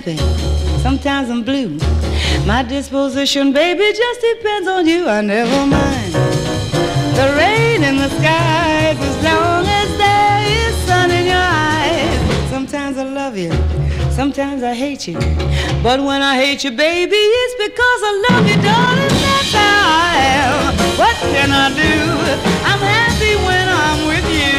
happy, sometimes I'm blue. My disposition, baby, just depends on you. I never mind the rain in the skies as long as there is sun in your eyes. Sometimes I love you, sometimes I hate you, but when I hate you, baby, it's because I love you, darling. That's how I am. What can I do? I'm happy when I'm with you.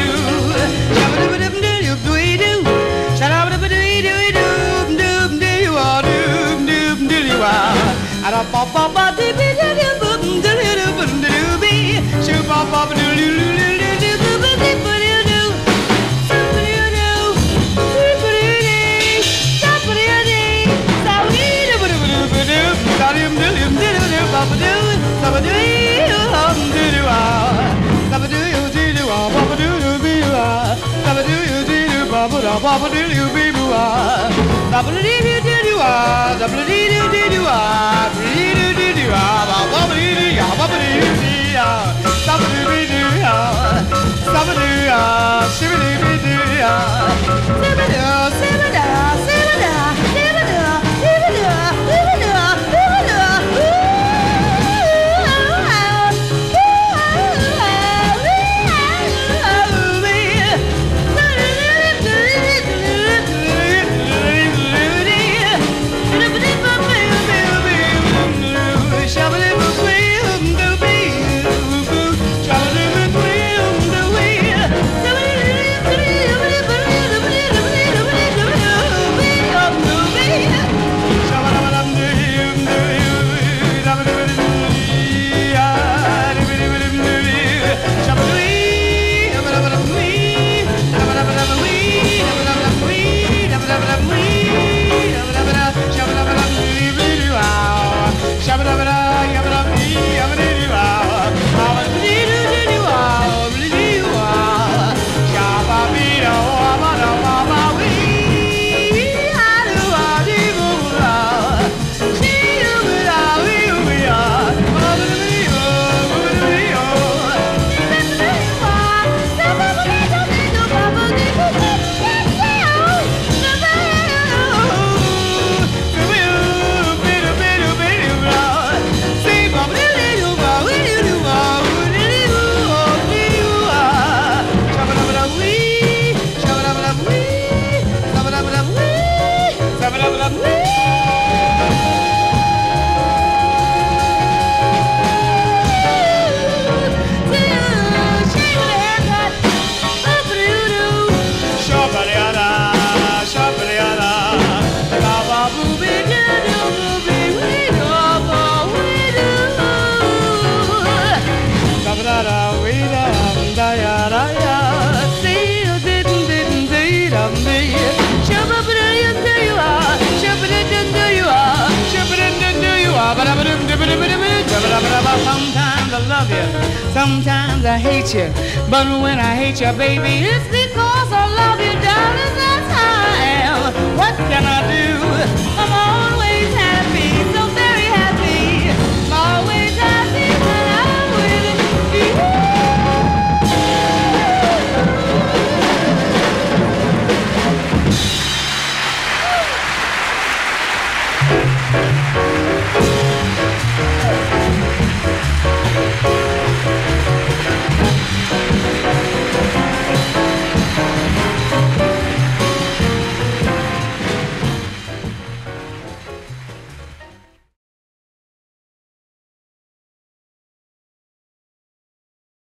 Sometimes I love you, sometimes I hate you, but when I hate you, baby, it's because I love you.